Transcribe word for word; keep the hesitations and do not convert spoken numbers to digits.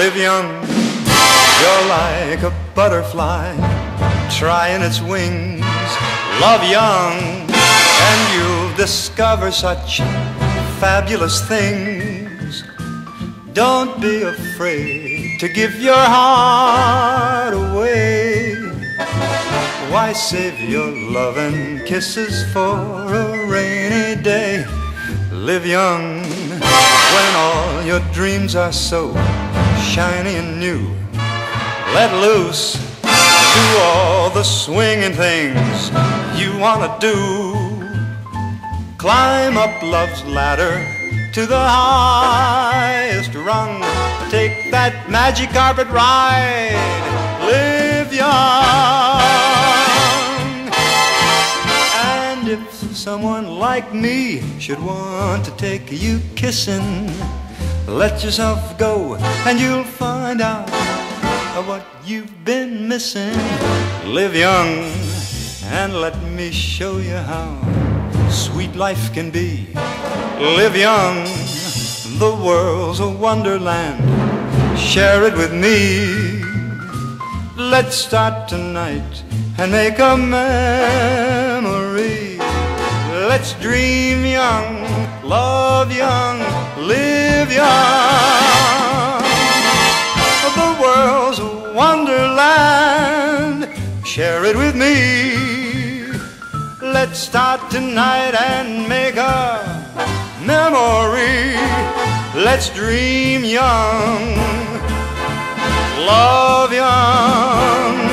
Live young, you're like a butterfly trying its wings. Love young, and you'll discover such fabulous things. Don't be afraid to give your heart away. Why save your love and kisses for a rainy day? Live young when all your dreams are so shiny and new. Let loose, do all the swinging things you wanna do. Climb up love's ladder to the highest rung. Take that magic carpet ride. Live young. And if someone like me should want to take you kissing, let yourself go and you'll find out what you've been missing. Live young and let me show you how sweet life can be. Live young, the world's a wonderland. Share it with me. Let's start tonight and make a memory. Let's dream young, love young, live young. The world's a wonderland. Share it with me. Let's start tonight and make a memory. Let's dream young, love young.